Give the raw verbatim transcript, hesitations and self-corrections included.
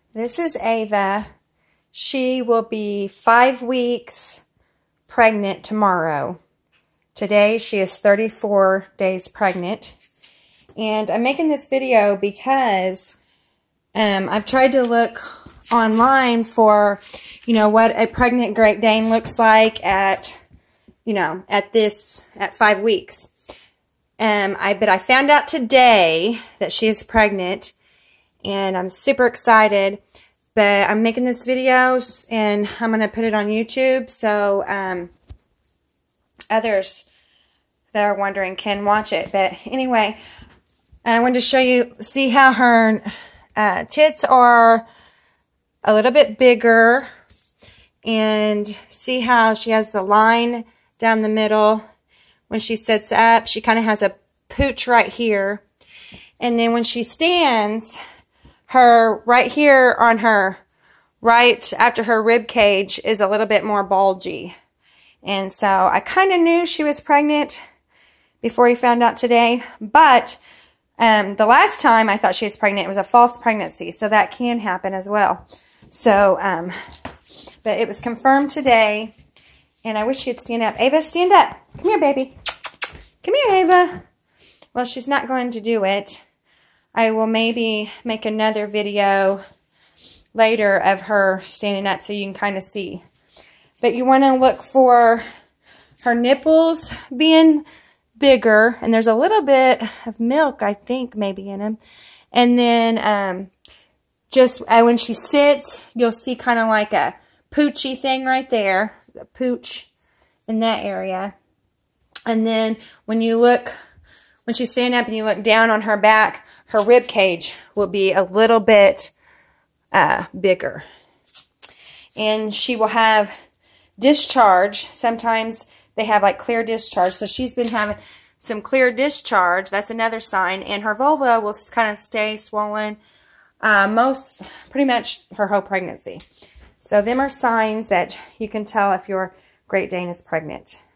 This is Ava. She will be five weeks pregnant tomorrow. Today she is thirty-four days pregnant. And I'm making this video because um, I've tried to look online for, you know, what a pregnant Great Dane looks like at, you know, at this, at five weeks. Um, I, but I found out today that she is pregnant. And I'm super excited, but I'm making this video and I'm going to put it on YouTube so um, others that are wondering can watch it. But anyway, I wanted to show you, see how her uh, tits are a little bit bigger, and see how she has the line down the middle. When she sits up, she kind of has a pooch right here. And then when she stands, her right here on her right after her rib cage is a little bit more bulgy. And so I kind of knew she was pregnant before we found out today. But um, the last time I thought she was pregnant, it was a false pregnancy. So that can happen as well. So, um, but it was confirmed today. And I wish she'd stand up. Ava, stand up. Come here, baby. Come here, Ava. Well, she's not going to do it. I will maybe make another video later of her standing up so you can kind of see. But you want to look for her nipples being bigger. And there's a little bit of milk, I think, maybe in them. And then um, just uh, when she sits, you'll see kind of like a poochy thing right there. A pooch in that area. And then when you look, when she's standing up and you look down on her back, her rib cage will be a little bit uh, bigger. And she will have discharge. Sometimes they have like clear discharge. So she's been having some clear discharge. That's another sign. And her vulva will kind of stay swollen uh, most, pretty much her whole pregnancy. So them are signs that you can tell if your Great Dane is pregnant.